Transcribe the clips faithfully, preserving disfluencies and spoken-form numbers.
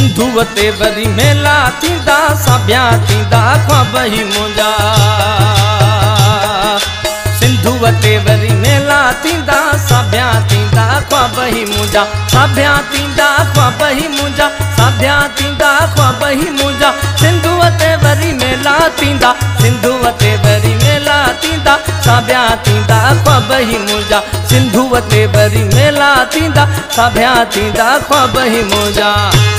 सिंधु ते वरी मेला थींदा साबिया थींदा ख्वाब ही मुंहिंजा। सिंधु ते वरी मेला थींदा साबिया थींदा ख्वाब ही मुंहिंजा। साबिया थींदा ख्वाब ही मुंहिंजा साबिया थींदा ख्वाब ही मुंहिंजा। सिंधु ते वरी मेला थींदा सिंधु ते वरी मेला थींदा साबिया थींदा ख्वाब ही मुंहिंजा। सिंधु ते वरी मेला थींदा साबिया थींदा ख्वाब ही मुंहिंजा।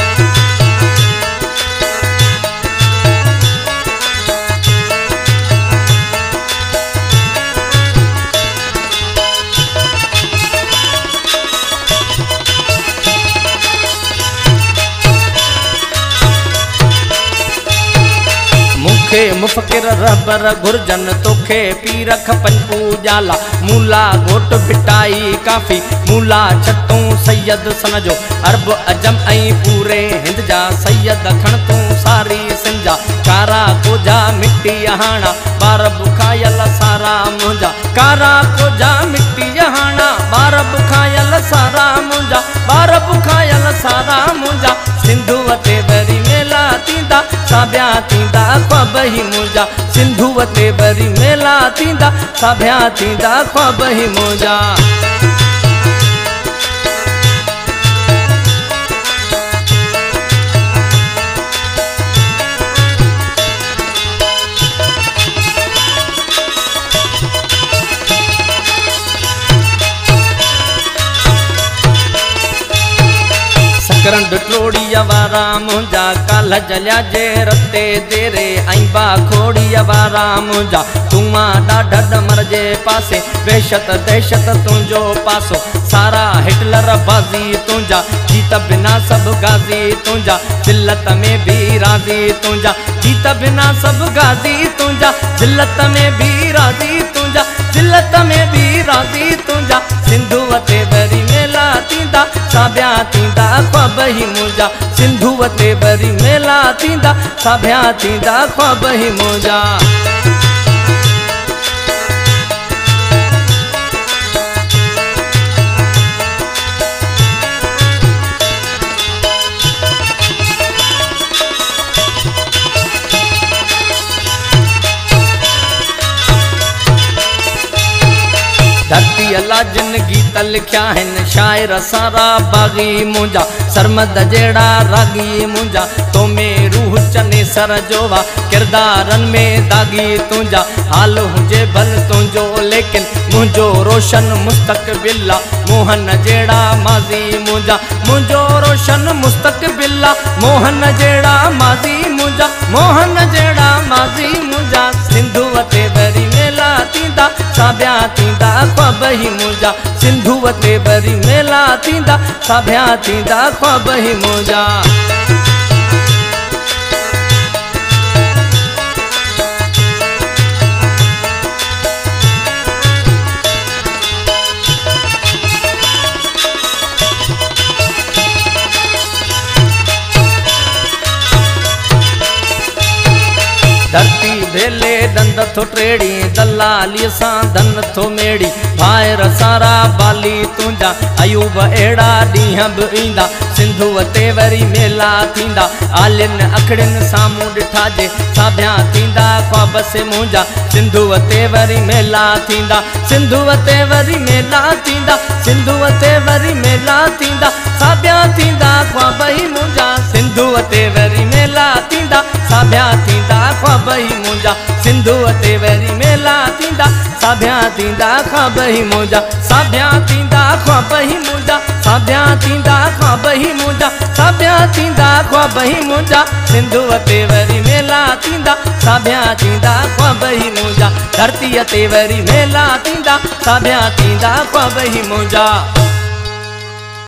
मुखे मुफ़किर रहबर घुरजन तोखे पीर खपन पूजाला। मूला घोट भिटाई काफ़ी मूला छटू सैयद सन जो अरब अजम ऐं पूरे हिंद जा सैयद खण तू सारी सिंजा। कारा कोजा मिट्टी हाणा बार बुखायल सारा मुंहिंजा। कारा कोजा मिट्टी हाणा बार बुखायल सारा मुंहिंजा बार बुखायल सारा मुंहिंजा। सिंधु ते वरी मेला थींदा साबिया थींदा ख्वाब ही मुंहिंजा। सिंधु ते वरी मेला थींदा साबिया थींदा ख्वाब ही मुंहिंजा। सकरन बिटलोड़ी वारा मुंहिंजा काल जलिया जे रते तेरे ऐं खोड़ी वारा मुंहिंजा। तूं ॾाढ मर जे पासे वहशत दहशत तुंहिंजो पासो सारा हिटलर बाज़ी तुंहिंजा। जीत बिना सब गाज़ी तुंहिंजा जिल्लत में भी राज़ी तुंहिंजा। जीत बिना सब गाज़ी तुंहिंजा जिल्लत में भी राज़ी तुंहिंजा जिल्लत में भी राज़ी तुंहिंजा। सिंधु ते वरी मेला थींदा साबिया थींदा ख्वाब ही मुंहिंजा। सिंधु ते वरी मेला थींदा साबिया थींदा ख्वाब ही मुंहिंजा। धरती अला जिन गीत लिखिया हिन शायर सारा बागी मुंहिंजा। सरमद जहिड़ा रागी मुंहिंजा तो में रूह चने सर जोवा किरदारन में दागी तुंहिंजा। हाल हुजे भल तुंहिंजो लेकिन मुंहिंजो रोशन मुस्तक़बिल मोहन जहिड़ा माज़ी मुंहिंजा। मुंहिंजो रोशन मुस्तक़बिल मोहन जहिड़ा माज़ी मुंहिंजा मोहन जहिड़ा माज़ी मुंहिंजा। सिंधु ते वरी मेला थींदा साबिया थींदा ख्वाब ही मुंहिंजा। सिंधु ते वरी मेला थींदा साबिया थींदा ख्वाब ही मुंहिंजा। धरती भेले दंद थो टेड़ी दलाली सां धन थो मेड़ी। भाइर सारा बाली तुंहिंजा अयूब अहिड़ा ॾींहं बि ईंदा। सिंधु ते वरी मेला थींदा आलिन अखड़िन साम्हूं ॾिठा जे साबिया थींदा ख्वाब से मुंहिंजा। सिंधु ते वरी मेला थींदा सिंधु ते वरी मेला थींदा सिंधु ते वरी मेला थींदा साबिया थींदा ख्वाब ही मुंहिंजा। सिंधु ते वरी मेला थींदा साबिया थींदा ख्वाब ही मुंहिंजा। सिंधु ते वरी मेला थींदा साबिया थींदा ख्वाब ही मुंहिंजा। साबिया थींदा ख्वाब ही मुंहिंजा साबिया थींदा ख्वाब ही मुंहिंजा साबिया थींदा ख्वाब ही मुंहिंजा। सिंधु ते वरी मेला थींदा साबिया थींदा ख्वाब ही मुंहिंजा। धरती ते वरी मेला थींदा साबिया थींदा ख्वाब ही मुंहिंजा।